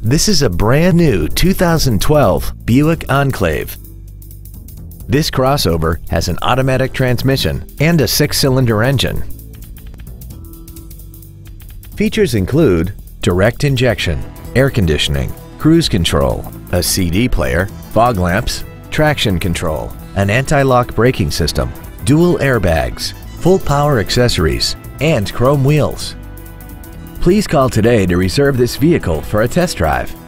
This is a brand new 2012 Buick Enclave. This crossover has an automatic transmission and a 6-cylinder engine. Features include direct injection, air conditioning, cruise control, a CD player, fog lamps, traction control, an anti-lock braking system, dual airbags, full power accessories, and chrome wheels. Please call today to reserve this vehicle for a test drive.